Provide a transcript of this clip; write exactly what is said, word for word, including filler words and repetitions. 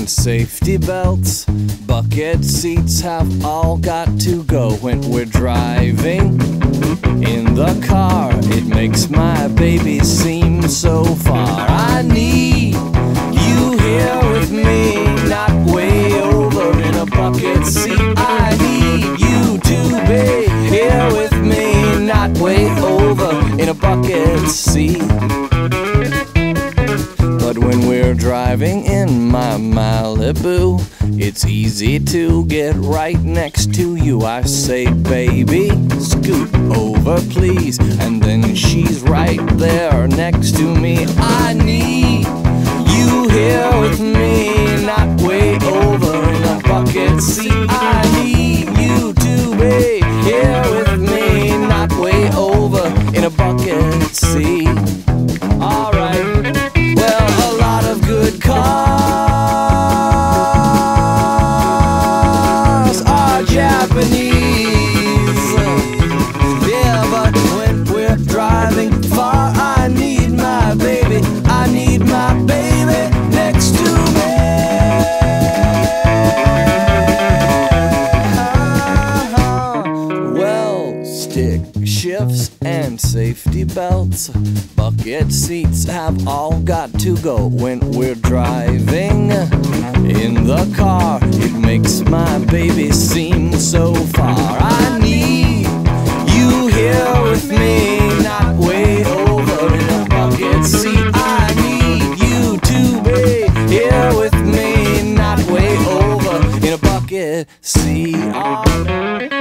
and safety belts. Bucket seats have all got to go when we're driving. In the car, it makes my baby seem so far. I need you here with me, not way over in a bucket seat. I need you to be here with me, not way over in a bucket seat. But when we're driving in my Malibu, it's easy to get right next to you. I say, baby, scoot over please, and then she's right there next to me. I need you here with me, not way over in a bucket seat. I need you to be here with me, not way over in a bucket seat. Alright, well, a lot of good cars are Japanese. Yeah, but when we're driving far, I need my baby, I need my baby next to me. Well, stick shifts and safety belts, bucket seats have all got to go when we're driving. In the car, it makes my baby seem so far. I need you here with me, not way over in a bucket seat. I need you to be here with me, not way over in a bucket seat. Oh.